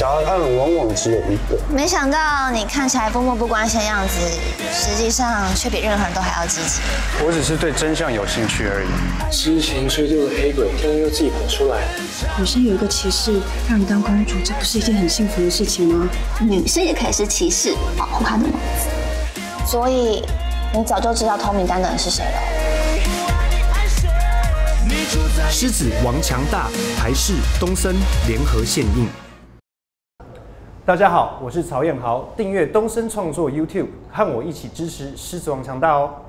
答案往往只有一个。 没想到你看起来默默不关心的样子，实际上却比任何人都还要积极。 我只是对真相有兴趣而已。 之前追究的黑鬼，现在又自己跑出来。 女生有一个骑士让你当公主，这不是一件很幸福的事情吗？ 女生也可以是骑士，保护她的王子。所以你早就知道偷名单的人是谁了。 狮子王强大，台视、东森联合献映。大家好，我是曹彦豪，订阅东森创作 YouTube， 和我一起支持狮子王强大哦。